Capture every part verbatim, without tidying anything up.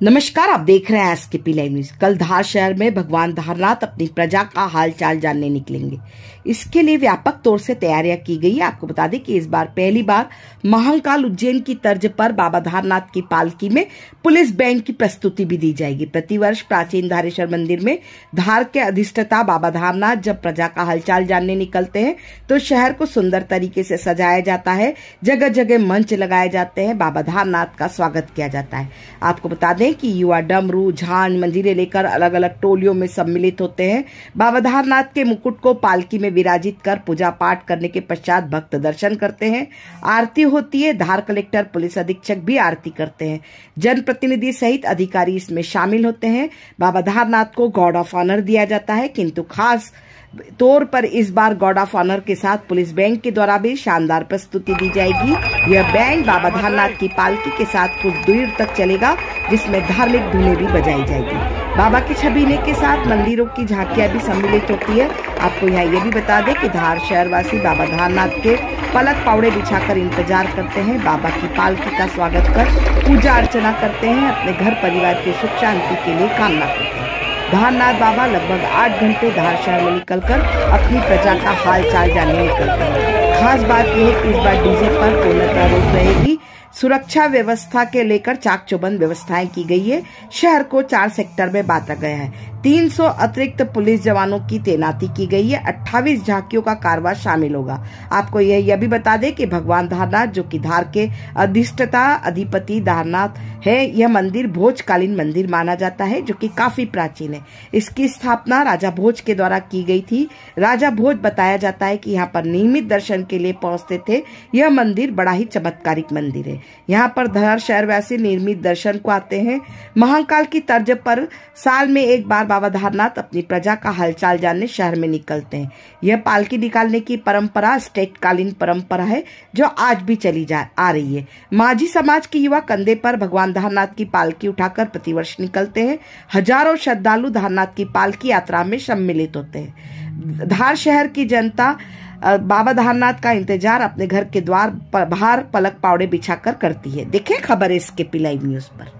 नमस्कार, आप देख रहे हैं एसकेपी लाइव न्यूज। कल धार शहर में भगवान धारनाथ अपनी प्रजा का हालचाल जानने निकलेंगे। इसके लिए व्यापक तौर से तैयारियां की गई है। आपको बता दें कि इस बार पहली बार महाकाल उज्जैन की तर्ज पर बाबा धारनाथ की पालकी में पुलिस बैंड की प्रस्तुति भी दी जाएगी। प्रतिवर्ष प्राचीन धारेश्वर मंदिर में धार के अधिष्ठाता बाबा धारनाथ जब प्रजा का हालचाल जानने निकलते हैं तो शहर को सुंदर तरीके से सजाया जाता है। जगह जगह मंच लगाए जाते हैं। बाबा धारनाथ का स्वागत किया जाता है। आपको बता दें कि युवा डमरू, झांझ, मंजीरे लेकर अलग अलग टोलियों में सम्मिलित होते हैं। बाबा धारनाथ के मुकुट को पालकी में विराजित कर पूजा पाठ करने के पश्चात भक्त दर्शन करते हैं। आरती होती है। धार कलेक्टर, पुलिस अधीक्षक भी आरती करते हैं। जनप्रतिनिधि सहित अधिकारी इसमें शामिल होते हैं। बाबा धारनाथ को गॉड ऑफ ऑनर दिया जाता है, किंतु खास तौर पर इस बार गॉड ऑफ ऑनर के साथ पुलिस बैंड के द्वारा भी शानदार प्रस्तुति दी जाएगी। यह बैंड बाबा धारनाथ की पालकी के साथ कुछ दूर तक चलेगा, जिसमें धार्मिक धुनें भी बजाई जाएगी। बाबा की छबीने के साथ मंदिरों की झांकियां भी सम्मिलित होती है। आपको यहाँ ये भी बता दें कि धार शहरवासी बाबा धारनाथ के पलक पावड़े बिछाकर इंतजार करते हैं। बाबा की पालकी का स्वागत कर पूजा अर्चना करते हैं। अपने घर परिवार के सुख शांति के लिए कामना करते हैं। धारनाथ बाबा लगभग आठ घंटे धार शहर में निकलकर अपनी प्रजा का हाल चाल जानने निकलते हैं। खास बात यह है कि इस बार डीजे पर पूर्णतः रोक रहेगी। सुरक्षा व्यवस्था के लेकर चाक चौबंद व्यवस्थाएं की गई है। शहर को चार सेक्टर में बांटा गया है। तीन सौ अतिरिक्त पुलिस जवानों की तैनाती की गई है। अट्ठाईस झांकियों का कारवां शामिल होगा। आपको यह यह भी बता दें कि भगवान धारनाथ, जो कि धार के अधिष्ठाता अधिपति धारनाथ है, यह मंदिर भोजकालीन मंदिर माना जाता है, जो कि काफी प्राचीन है। इसकी स्थापना राजा भोज के द्वारा की गई थी। राजा भोज बताया जाता है कि यहाँ पर नियमित दर्शन के लिए पहुंचते थे। यह मंदिर बड़ा ही चमत्कारिक मंदिर है। यहाँ पर धार शहरवासी नियमित दर्शन को आते हैं। महाकाल की तर्ज पर साल में एक बार बाबा धारनाथ अपनी प्रजा का हालचाल जानने शहर में निकलते हैं। यह पालकी निकालने की परंपरा स्टेटकालीन परंपरा है, जो आज भी चली जा आ रही है। माझी समाज के युवा कंधे पर भगवान धारनाथ की पालकी उठाकर प्रतिवर्ष निकलते हैं। हजारों श्रद्धालु धारनाथ की पालकी यात्रा में सम्मिलित होते हैं। धार शहर की जनता बाबा धारनाथ का इंतजार अपने घर के द्वार बाहर पलक पावड़े बिछाकर करती है। देखें खबर एसकेपी लाइव न्यूज पर।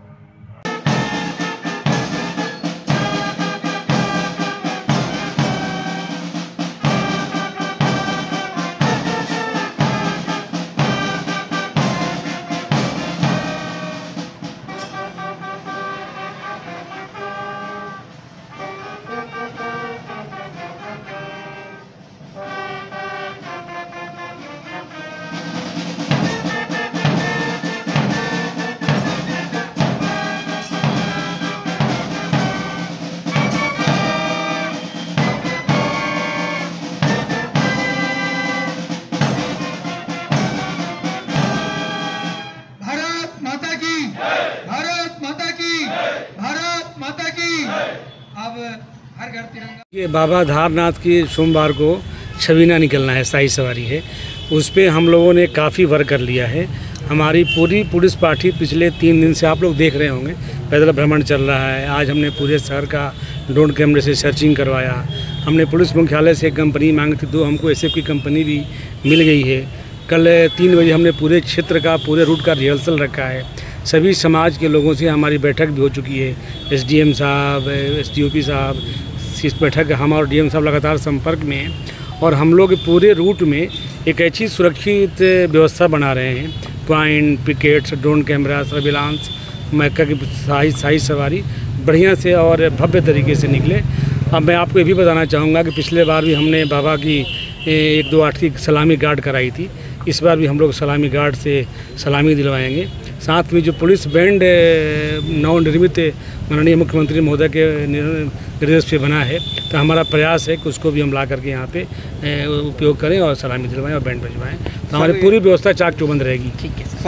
अब हर घर तिरंगा। ये बाबा धारनाथ की सोमवार को छबीना निकलना है, शाही सवारी है। उस पर हम लोगों ने काफ़ी वर्क कर लिया है। हमारी पूरी पुलिस पार्टी पिछले तीन दिन से, आप लोग देख रहे होंगे, पैदल भ्रमण चल रहा है। आज हमने पूरे शहर का ड्रोन कैमरे से सर्चिंग करवाया। हमने पुलिस मुख्यालय से एक कंपनी मांगी थी, दो हमको एस एफ की कंपनी भी मिल गई है। कल तीन बजे हमने पूरे क्षेत्र का, पूरे रूट का रिहर्सल रखा है। सभी समाज के लोगों से हमारी बैठक भी हो चुकी है। एसडीएम साहब, एसडीओपी साहब, इस बैठक हम और डीएम साहब लगातार संपर्क में हैं। और हम लोग पूरे रूट में एक ऐसी सुरक्षित व्यवस्था बना रहे हैं। Point, pickets, drone camera, surveillance, मैका की शाही शाही सवारी बढ़िया से और भव्य तरीके से निकले। अब मैं आपको ये भी बताना चाहूँगा कि पिछले बार भी हमने बाबा की एक दो आठ की सलामी गार्ड कराई थी। इस बार भी हम लोग सलामी गार्ड से सलामी दिलवाएंगे। साथ में जो पुलिस बैंड नवनिर्मित माननीय मुख्यमंत्री महोदय के निर्देश पे बना है, तो हमारा प्रयास है कि उसको भी हम ला करके यहाँ पे उपयोग करें और सलामी दिलवाएं और बैंड बजवाएं। तो हमारी पूरी व्यवस्था चाक चौबंद रहेगी। ठीक है।